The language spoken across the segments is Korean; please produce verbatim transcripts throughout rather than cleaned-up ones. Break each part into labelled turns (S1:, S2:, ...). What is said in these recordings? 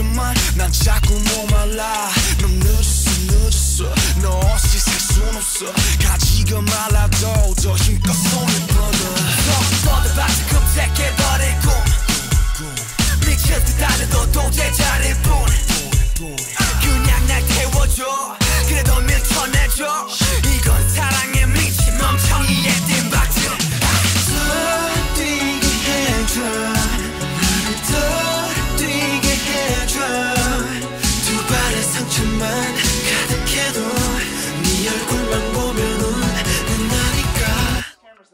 S1: 하지만 난 자꾸 목말라. 넌 늦었어 늦었어 너 없이 살 순 없어. 가지가 말라도 더 힘껏 손을 뻗어. 뻗어봤자 검색해버릴 꿈 미칠 듯 달려도 도저히 잘일 뿐. 그냥 날 태워줘 그래도 밀쳐내줘. 이건 사랑에 미친 멍청이의 띵박질. 더 뛰게 해줘 나를 더 뛰게 해줘. 두 발의 상처만 가득해도 네 얼굴만 보면은 끝나니까.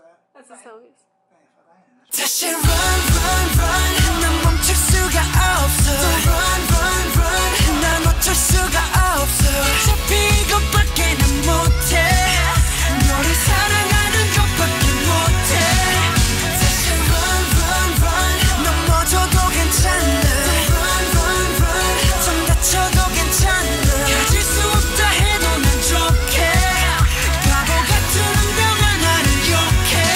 S1: 다시 run run run 난 멈출 수가 없어. Run run run 난 어쩔 수가 없어. 어차피 이것밖에 난 못해. 너를 사랑하는 것밖에 못해. 다시 run run run 넘어져도 괜찮아. Run run run 좀 다쳐도 괜찮아. 가질 수 없다 해도 난 좋게. 바보 같은 운명아 나를 욕해.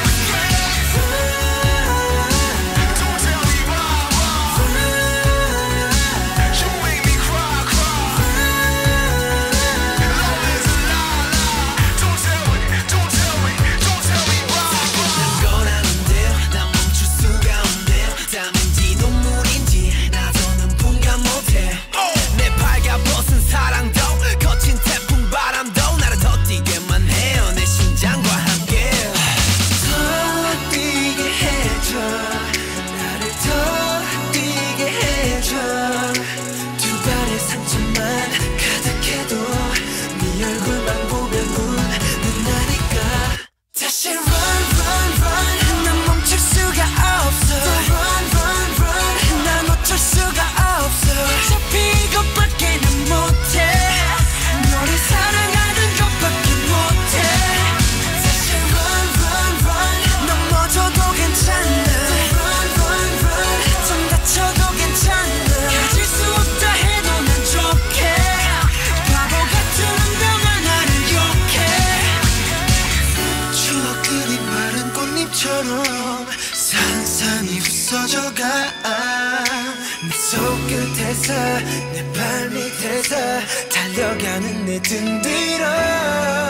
S1: 상상이 부서져가 내 손끝에서 내 발밑에서 달려가는 내 등 뒤로.